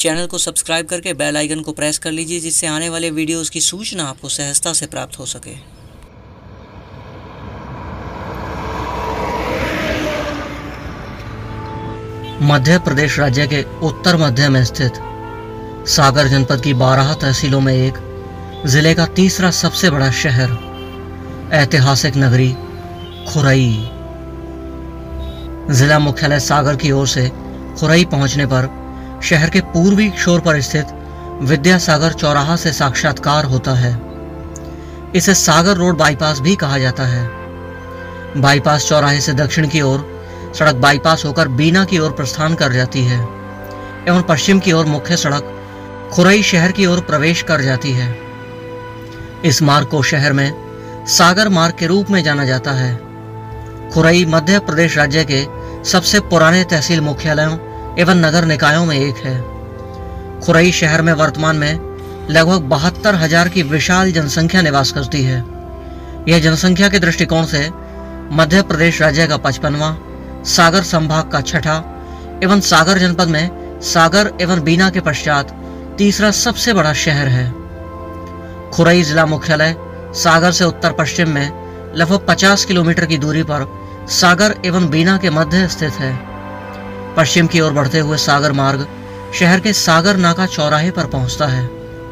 Channel को subscribe करके bell icon को प्रेस कर लीजिए, जिससे आने वाले वीडियोस की सूचना आपको सहजता से प्राप्त हो सके। मध्य प्रदेश राज्य के उत्तर मध्य में स्थित सागर जनपद की 12 तहसीलों में एक जिले का तीसरा सबसे बड़ा शहर, ऐतिहासिक नगरी खुरई। जिला मुख्यालय सागर की ओर से खुरई पहुंचने पर शहर के पूर्वी छोर पर स्थित विद्यासागर चौराहा से साक्षात्कार होता है। इसे सागर रोड बाईपास भी कहा जाता है। बाईपास चौराहे से दक्षिण की ओर सड़क बाईपास होकर बीना की ओर प्रस्थान कर जाती है एवं पश्चिम की ओर मुख्य सड़क खुरई शहर की ओर प्रवेश कर जाती है। इस मार्ग को शहर में सागर मार्ग के रूप में जाना जाता है। खुरई मध्य प्रदेश राज्य के सबसे पुराने तहसील मुख्यालयों एवं नगर निकायों में एक है। खुरई शहर में वर्तमान में लगभग 72,000 की विशाल जनसंख्या निवास करती है। यह जनसंख्या के दृष्टिकोण से मध्य प्रदेश राज्य का 55वां, सागर संभाग का 6ठा एवं सागर जनपद में सागर एवं बीना के पश्चात तीसरा सबसे बड़ा शहर है। खुरई जिला मुख्यालय सागर से उत्तर पश्चिम में लगभग 50 किलोमीटर की दूरी पर सागर एवं बीना के मध्य स्थित है। पश्चिम की ओर बढ़ते हुए सागर मार्ग शहर के सागर नाका चौराहे पर पहुंचता है।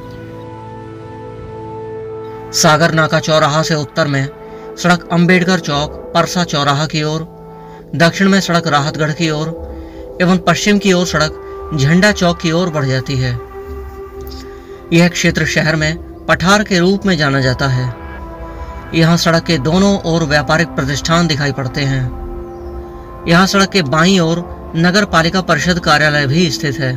सागर नाका चौराहा से उत्तर में सड़क अंबेडकर चौक परसा चौराहा की ओर, दक्षिण में सड़क राहतगढ़ की ओर एवं पश्चिम की ओर सड़क झंडा चौक की ओर बढ़ जाती है। यह क्षेत्र शहर में पठार के रूप में जाना जाता है। यहाँ सड़क के दोनों ओर व्यापारिक प्रतिष्ठान दिखाई पड़ते हैं। यहाँ सड़क के बाईं ओर नगर पालिका परिषद कार्यालय भी स्थित है।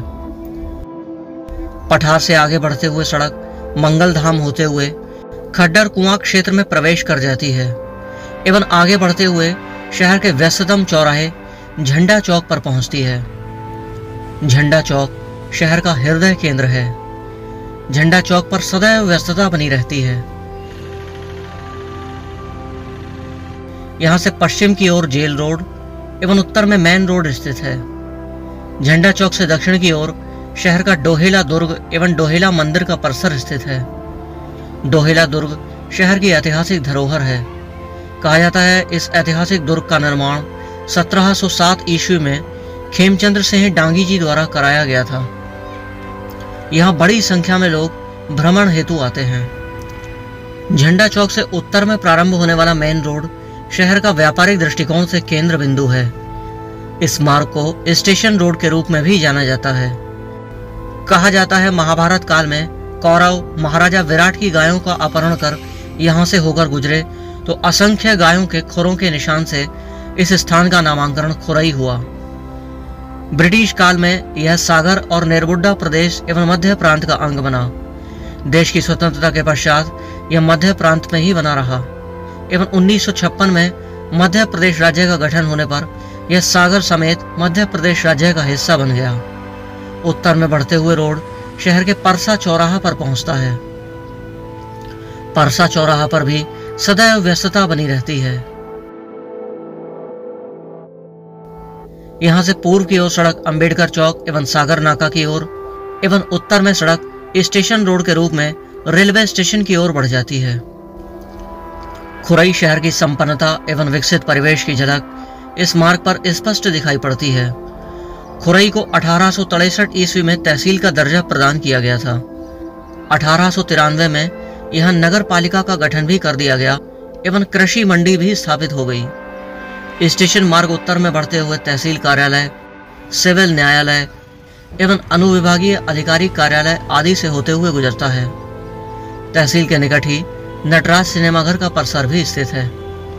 पठार से आगे बढ़ते हुए सड़क मंगल धाम होते हुए खड्डर कुआं क्षेत्र में प्रवेश कर जाती है एवं आगे बढ़ते हुए शहर के व्यस्ततम चौराहे झंडा चौक पर पहुंचती है। झंडा चौक शहर का हृदय केंद्र है। झंडा चौक पर सदैव व्यस्तता बनी रहती है। यहां से पश्चिम की ओर जेल रोड एवं उत्तर में मेन रोड स्थित है। झंडा चौक से दक्षिण की ओर शहर का डोहेला दुर्ग एवं डोहेला मंदिर का परिसर स्थित है। डोहेला दुर्ग शहर की ऐतिहासिक धरोहर है। कहा जाता है इस ऐतिहासिक दुर्ग का निर्माण 1707 ईस्वी में खेमचंद्र सिंह डांगी जी द्वारा कराया गया था। यहाँ बड़ी संख्या में लोग भ्रमण हेतु आते हैं। झंडा चौक से उत्तर में प्रारंभ होने वाला मेन रोड शहर का व्यापारिक दृष्टिकोण से केंद्र बिंदु है। इस मार्ग को स्टेशन रोड के रूप में भी जाना जाता है। कहा जाता है महाभारत काल में कौरव महाराजा विराट की गायों का अपहरण कर यहाँ से होकर गुजरे तो असंख्य गायों के खुरों के निशान से इस स्थान का नामांकरण खुरई हुआ। ब्रिटिश काल में यह सागर और नेरबुड्डा प्रदेश एवं मध्य प्रांत का अंग बना। देश की स्वतंत्रता के पश्चात यह मध्य प्रांत में ही बना रहा एवं 1956 में मध्य प्रदेश राज्य का गठन होने पर यह सागर समेत मध्य प्रदेश राज्य का हिस्सा बन गया। उत्तर में बढ़ते हुए रोड शहर के परसा चौराहा पर पहुंचता है। परसा चौराहा पर भी सदैव व्यस्तता बनी रहती है। यहां से पूर्व की ओर सड़क अंबेडकर चौक एवं सागर नाका की ओर एवं उत्तर में सड़क स्टेशन रोड के रूप में रेलवे स्टेशन की ओर बढ़ जाती है। खुरई शहर की संपन्नता एवं विकसित परिवेश की झलक इस मार्ग पर स्पष्ट दिखाई पड़ती है। खुरई को 1863 ईस्वी में तहसील का दर्जा प्रदान किया गया था। 1893 में यहां नगर पालिका का गठन भी कर दिया गया एवं कृषि मंडी भी स्थापित हो गई। स्टेशन मार्ग उत्तर में बढ़ते हुए तहसील कार्यालय, सिविल न्यायालय एवं अनुविभागीय अधिकारी कार्यालय आदि से होते हुए गुजरता है। तहसील के निकट ही नटराज सिनेमाघर का परिसर भी स्थित है।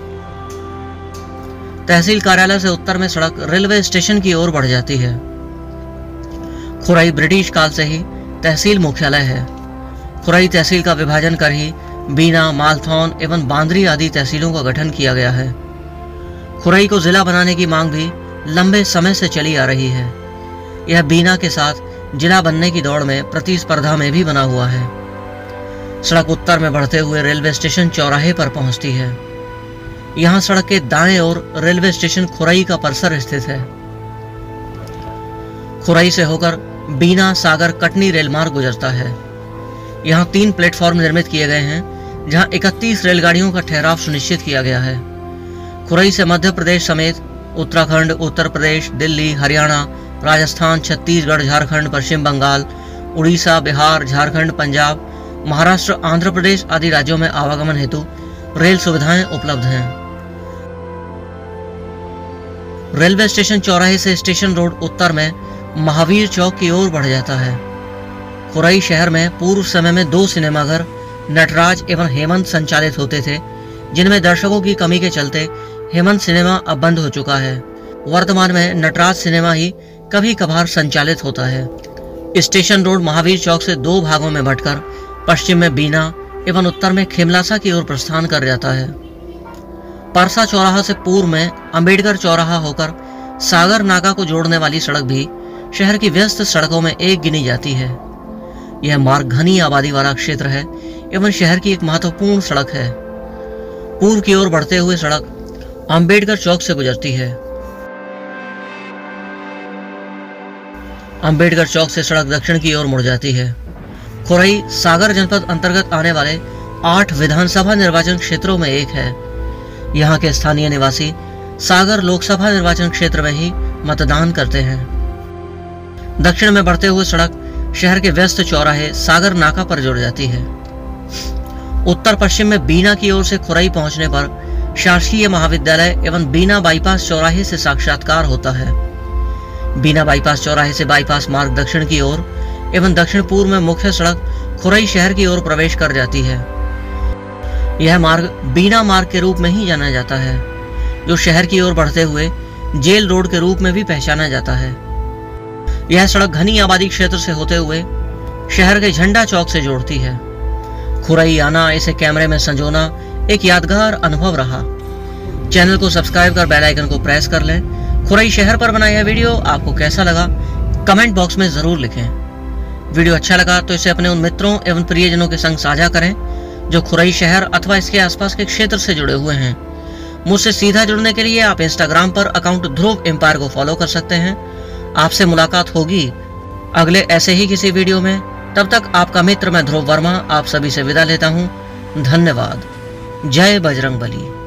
तहसील कार्यालय से उत्तर में सड़क रेलवे स्टेशन की ओर बढ़ जाती है। खुरई ब्रिटिश काल से ही तहसील मुख्यालय है। खुरई तहसील का विभाजन कर ही बीना, मालथौन एवं बांद्री आदि तहसीलों का गठन किया गया है। खुरई को जिला बनाने की मांग भी लंबे समय से चली आ रही है। यह बीना के साथ जिला बनने की दौड़ में प्रतिस्पर्धा में भी बना हुआ है। सड़क उत्तर में बढ़ते हुए रेलवे स्टेशन चौराहे पर पहुंचती है। यहाँ सड़क के दाएं ओर रेलवे स्टेशन खुरई का परिसर स्थित है। खुरई से होकर बीना सागर कटनी रेल मार्ग गुजरता है। यहाँ 3 प्लेटफॉर्म निर्मित किए गए हैं, जहाँ 31 रेलगाड़ियों का ठहराव सुनिश्चित किया गया है। खुरई से मध्य प्रदेश समेत उत्तराखंड, उत्तर प्रदेश, दिल्ली, हरियाणा, राजस्थान, छत्तीसगढ़, झारखंड, पश्चिम बंगाल, उड़ीसा, बिहार, झारखंड, पंजाब, महाराष्ट्र, आंध्र प्रदेश आदि राज्यों में आवागमन हेतु रेल सुविधाएं उपलब्ध हैं। रेलवे स्टेशन चौराहे से स्टेशन रोड उत्तर में महावीर चौक की ओर बढ़ जाता है। खुरई शहर में पूर्व समय में 2 सिनेमाघर नटराज एवं हेमंत संचालित होते थे, जिनमें दर्शकों की कमी के चलते हेमंत सिनेमा अब बंद हो चुका है। वर्तमान में नटराज सिनेमा ही कभी कभार संचालित होता है। स्टेशन रोड महावीर चौक से 2 भागों में बंटकर पश्चिम में बीना एवं उत्तर में खेमलासा की ओर प्रस्थान कर जाता है। परसा चौराहा से पूर्व में अंबेडकर चौराहा होकर सागर नाका को जोड़ने वाली सड़क भी शहर की व्यस्त सड़कों में एक गिनी जाती है। यह मार्ग घनी आबादी वाला क्षेत्र है एवं शहर की एक महत्वपूर्ण सड़क है। पूर्व की ओर बढ़ते हुए सड़क अंबेडकर चौक से गुजरती है। अंबेडकर चौक से सड़क दक्षिण की ओर मुड़ जाती है। खुरई सागर जनपद अंतर्गत आने वाले 8 विधानसभा निर्वाचन क्षेत्रों में एक है। यहाँ के स्थानीय निवासी सागर लोकसभा निर्वाचन क्षेत्र में ही मतदान करते हैं। दक्षिण में बढ़ते हुए सड़क शहर के व्यस्त चौराहे सागर नाका पर जुड़ जाती है। उत्तर पश्चिम में बीना की ओर से खुरई पहुंचने पर शासकीय महाविद्यालय एवं बीना बाईपास चौराहे से साक्षात्कार होता है। बीना बाईपास चौराहे से बाईपास मार्ग दक्षिण की ओर एवं दक्षिण पूर्व में मुख्य सड़क खुरई शहर की ओर प्रवेश कर जाती है। यह मार्ग बीना मार्ग के रूप में ही जाना जाता है, जो शहर की ओर बढ़ते हुए जेल रोड के रूप में भी पहचाना जाता है। यह सड़क घनी आबादी क्षेत्र से होते हुए शहर के झंडा चौक से जोड़ती है। खुरई आना, इसे कैमरे में संजोना एक यादगार अनुभव रहा। चैनल को सब्सक्राइब कर बेल आइकन को प्रेस कर लें। खुरई शहर पर बना यह वीडियो आपको कैसा लगा, कमेंट बॉक्स में जरूर लिखें। वीडियो अच्छा लगा तो इसे अपने उन मित्रों एवं प्रियजनों के संग साझा करें जो खुरई शहर अथवा इसके आसपास के क्षेत्र से जुड़े हुए हैं। मुझसे सीधा जुड़ने के लिए आप इंस्टाग्राम पर अकाउंट ध्रुव एम्पायर को फॉलो कर सकते हैं। आपसे मुलाकात होगी अगले ऐसे ही किसी वीडियो में। तब तक आपका मित्र मैं ध्रुव वर्मा आप सभी से विदा लेता हूँ। धन्यवाद। जय बजरंगबली।